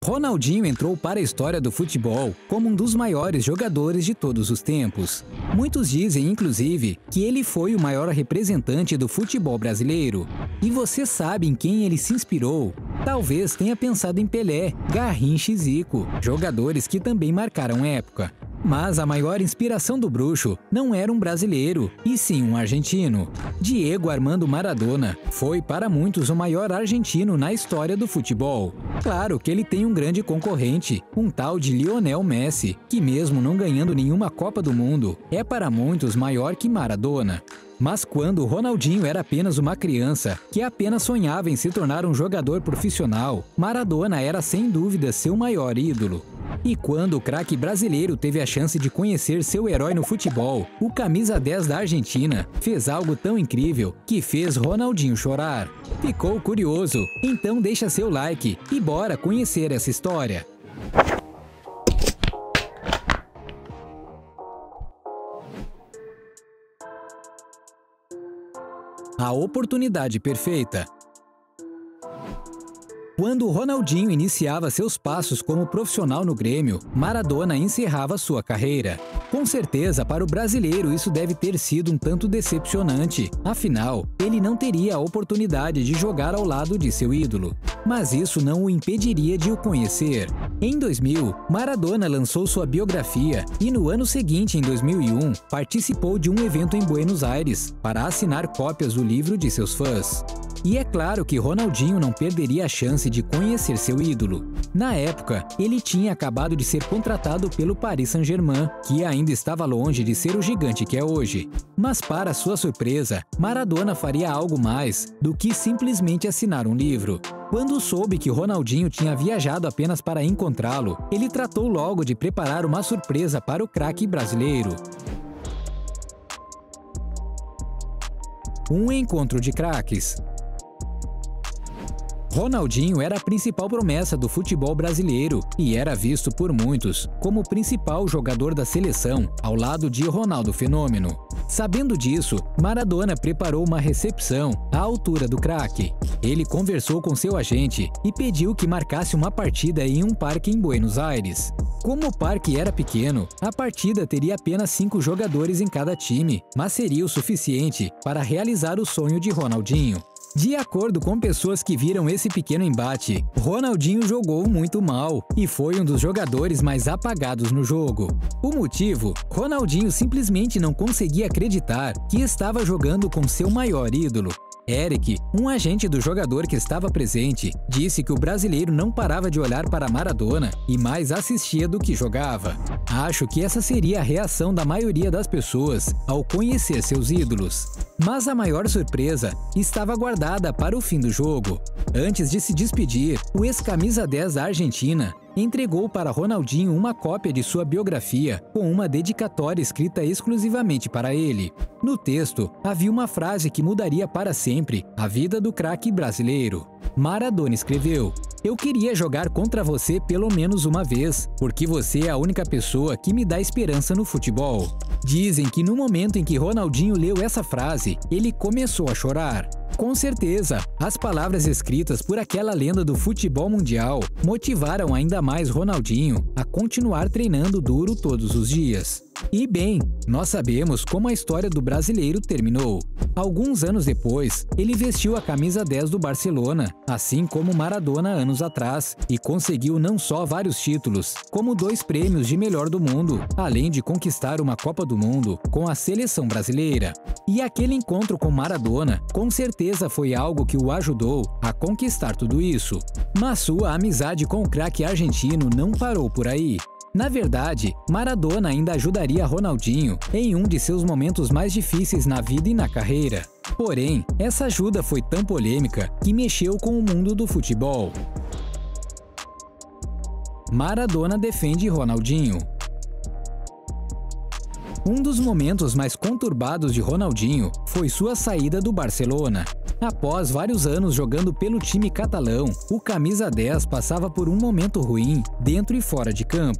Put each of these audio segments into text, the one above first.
Ronaldinho entrou para a história do futebol como um dos maiores jogadores de todos os tempos. Muitos dizem, inclusive, que ele foi o maior representante do futebol brasileiro. E você sabe em quem ele se inspirou? Talvez tenha pensado em Pelé, Garrincha e Zico, jogadores que também marcaram época. Mas a maior inspiração do bruxo não era um brasileiro, e sim um argentino. Diego Armando Maradona foi para muitos o maior argentino na história do futebol. Claro que ele tem um grande concorrente, um tal de Lionel Messi, que mesmo não ganhando nenhuma Copa do Mundo, é para muitos maior que Maradona. Mas quando Ronaldinho era apenas uma criança, que apenas sonhava em se tornar um jogador profissional, Maradona era sem dúvida seu maior ídolo. E quando o craque brasileiro teve a chance de conhecer seu herói no futebol, o camisa 10 da Argentina fez algo tão incrível que fez Ronaldinho chorar. Ficou curioso? Então deixa seu like e bora conhecer essa história. A oportunidade perfeita. Quando Ronaldinho iniciava seus passos como profissional no Grêmio, Maradona encerrava sua carreira. Com certeza, para o brasileiro isso deve ter sido um tanto decepcionante, afinal, ele não teria a oportunidade de jogar ao lado de seu ídolo. Mas isso não o impediria de o conhecer. Em 2000, Maradona lançou sua biografia e no ano seguinte, em 2001, participou de um evento em Buenos Aires para assinar cópias do livro de seus fãs. E é claro que Ronaldinho não perderia a chance de conhecer seu ídolo. Na época, ele tinha acabado de ser contratado pelo Paris Saint-Germain, que ainda estava longe de ser o gigante que é hoje. Mas para sua surpresa, Maradona faria algo mais do que simplesmente assinar um livro. Quando soube que Ronaldinho tinha viajado apenas para encontrá-lo, ele tratou logo de preparar uma surpresa para o craque brasileiro. Um encontro de craques. Ronaldinho era a principal promessa do futebol brasileiro e era visto por muitos como o principal jogador da seleção, ao lado de Ronaldo Fenômeno. Sabendo disso, Maradona preparou uma recepção à altura do craque. Ele conversou com seu agente e pediu que marcasse uma partida em um parque em Buenos Aires. Como o parque era pequeno, a partida teria apenas 5 jogadores em cada time, mas seria o suficiente para realizar o sonho de Ronaldinho. De acordo com pessoas que viram esse pequeno embate, Ronaldinho jogou muito mal e foi um dos jogadores mais apagados no jogo. O motivo? Ronaldinho simplesmente não conseguia acreditar que estava jogando com seu maior ídolo. Eric, um agente do jogador que estava presente, disse que o brasileiro não parava de olhar para Maradona e mais assistia do que jogava. Acho que essa seria a reação da maioria das pessoas ao conhecer seus ídolos. Mas a maior surpresa estava guardada para o fim do jogo. Antes de se despedir, o ex-camisa 10 da Argentina entregou para Ronaldinho uma cópia de sua biografia com uma dedicatória escrita exclusivamente para ele. No texto, havia uma frase que mudaria para sempre a vida do craque brasileiro. Maradona escreveu: "Eu queria jogar contra você pelo menos uma vez, porque você é a única pessoa que me dá esperança no futebol." Dizem que no momento em que Ronaldinho leu essa frase, ele começou a chorar. Com certeza, as palavras escritas por aquela lenda do futebol mundial motivaram ainda mais Ronaldinho a continuar treinando duro todos os dias. E bem, nós sabemos como a história do brasileiro terminou. Alguns anos depois, ele vestiu a camisa 10 do Barcelona, assim como Maradona anos atrás, e conseguiu não só vários títulos, como 2 prêmios de melhor do mundo, além de conquistar uma Copa do Mundo com a seleção brasileira. E aquele encontro com Maradona, com certeza foi algo que o ajudou a conquistar tudo isso. Mas sua amizade com o craque argentino não parou por aí. Na verdade, Maradona ainda ajudaria Ronaldinho em um de seus momentos mais difíceis na vida e na carreira. Porém, essa ajuda foi tão polêmica que mexeu com o mundo do futebol. Maradona defende Ronaldinho. Um dos momentos mais conturbados de Ronaldinho foi sua saída do Barcelona. Após vários anos jogando pelo time catalão, o camisa 10 passava por um momento ruim dentro e fora de campo.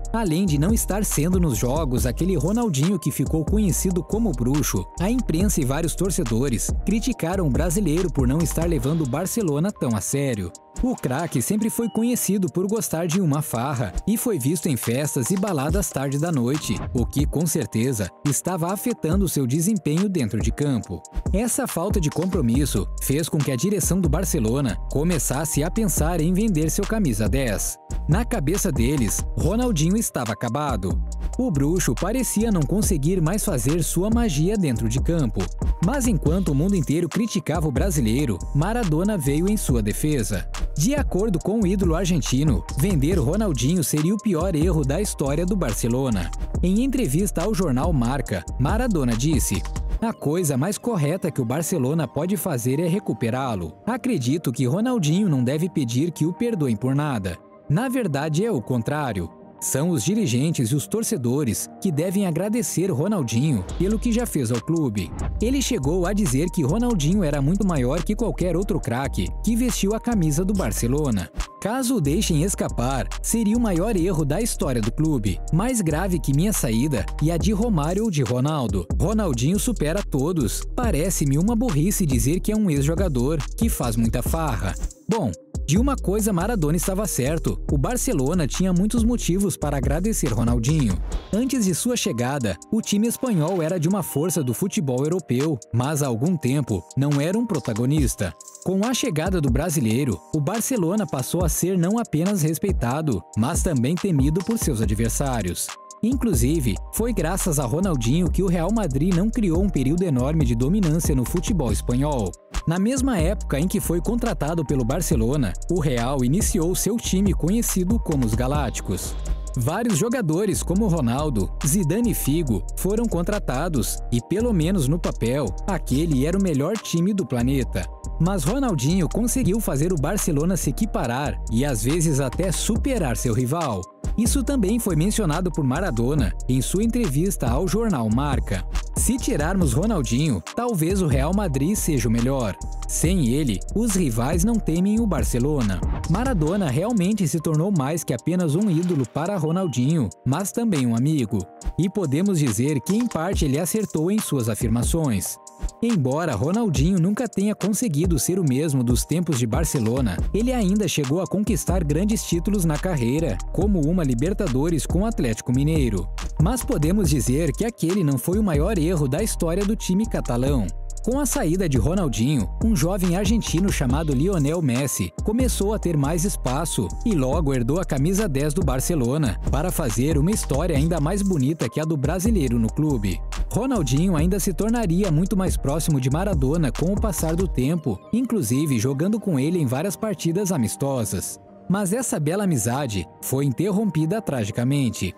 Além de não estar sendo nos jogos aquele Ronaldinho que ficou conhecido como bruxo, a imprensa e vários torcedores criticaram o brasileiro por não estar levando o Barcelona tão a sério. O craque sempre foi conhecido por gostar de uma farra e foi visto em festas e baladas tarde da noite, o que, com certeza, estava afetando seu desempenho dentro de campo. Essa falta de compromisso fez com que a direção do Barcelona começasse a pensar em vender seu camisa 10. Na cabeça deles, Ronaldinho estava acabado. O bruxo parecia não conseguir mais fazer sua magia dentro de campo. Mas enquanto o mundo inteiro criticava o brasileiro, Maradona veio em sua defesa. De acordo com o ídolo argentino, vender Ronaldinho seria o pior erro da história do Barcelona. Em entrevista ao jornal Marca, Maradona disse: "A coisa mais correta que o Barcelona pode fazer é recuperá-lo. Acredito que Ronaldinho não deve pedir que o perdoem por nada. Na verdade é o contrário. São os dirigentes e os torcedores que devem agradecer Ronaldinho pelo que já fez ao clube." Ele chegou a dizer que Ronaldinho era muito maior que qualquer outro craque que vestiu a camisa do Barcelona. Caso o deixem escapar, seria o maior erro da história do clube, mais grave que minha saída e a de Romário ou de Ronaldo. Ronaldinho supera todos. Parece-me uma burrice dizer que é um ex-jogador que faz muita farra. Bom, de uma coisa Maradona estava certo, o Barcelona tinha muitos motivos para agradecer Ronaldinho. Antes de sua chegada, o time espanhol era de uma força do futebol europeu, mas há algum tempo não era um protagonista. Com a chegada do brasileiro, o Barcelona passou a ser não apenas respeitado, mas também temido por seus adversários. Inclusive, foi graças a Ronaldinho que o Real Madrid não criou um período enorme de dominância no futebol espanhol. Na mesma época em que foi contratado pelo Barcelona, o Real iniciou seu time conhecido como os Galácticos. Vários jogadores como Ronaldo, Zidane e Figo foram contratados e, pelo menos no papel, aquele era o melhor time do planeta. Mas Ronaldinho conseguiu fazer o Barcelona se equiparar e às vezes até superar seu rival. Isso também foi mencionado por Maradona em sua entrevista ao jornal Marca. Se tirarmos Ronaldinho, talvez o Real Madrid seja o melhor. Sem ele, os rivais não temem o Barcelona. Maradona realmente se tornou mais que apenas um ídolo para Ronaldinho, mas também um amigo. E podemos dizer que em parte ele acertou em suas afirmações. Embora Ronaldinho nunca tenha conseguido ser o mesmo dos tempos de Barcelona, ele ainda chegou a conquistar grandes títulos na carreira, como uma Libertadores com o Atlético Mineiro. Mas podemos dizer que aquele não foi o maior erro da história do time catalão. Com a saída de Ronaldinho, um jovem argentino chamado Lionel Messi começou a ter mais espaço e logo herdou a camisa 10 do Barcelona para fazer uma história ainda mais bonita que a do brasileiro no clube. Ronaldinho ainda se tornaria muito mais próximo de Maradona com o passar do tempo, inclusive jogando com ele em várias partidas amistosas. Mas essa bela amizade foi interrompida tragicamente.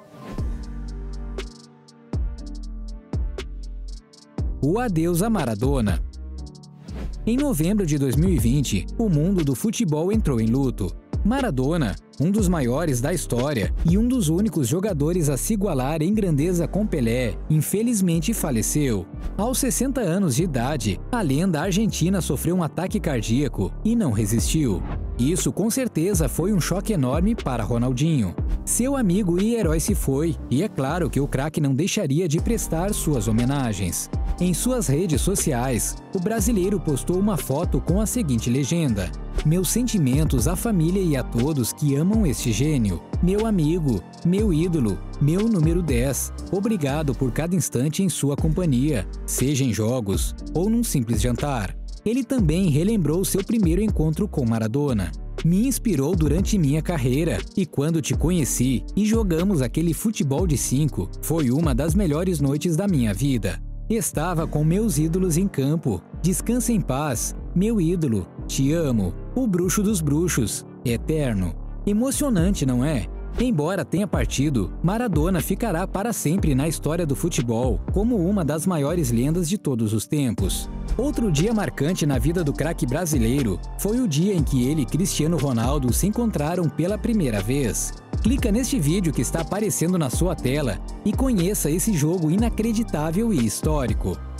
O adeus a Maradona. Em novembro de 2020, o mundo do futebol entrou em luto. Maradona, um dos maiores da história e um dos únicos jogadores a se igualar em grandeza com Pelé, infelizmente faleceu. Aos 60 anos de idade, a lenda argentina sofreu um ataque cardíaco e não resistiu. Isso com certeza foi um choque enorme para Ronaldinho. Seu amigo e herói se foi, e é claro que o craque não deixaria de prestar suas homenagens. Em suas redes sociais, o brasileiro postou uma foto com a seguinte legenda: "Meus sentimentos à família e a todos que amam este gênio. Meu amigo, meu ídolo, meu número 10. Obrigado por cada instante em sua companhia, seja em jogos ou num simples jantar." Ele também relembrou seu primeiro encontro com Maradona. "Me inspirou durante minha carreira e quando te conheci e jogamos aquele futebol de 5, foi uma das melhores noites da minha vida. Estava com meus ídolos em campo. Descansa em paz, meu ídolo. Te amo. O bruxo dos bruxos. Eterno." Emocionante, não é? Embora tenha partido, Maradona ficará para sempre na história do futebol como uma das maiores lendas de todos os tempos. Outro dia marcante na vida do craque brasileiro foi o dia em que ele e Cristiano Ronaldo se encontraram pela primeira vez. Clica neste vídeo que está aparecendo na sua tela e conheça esse jogo inacreditável e histórico.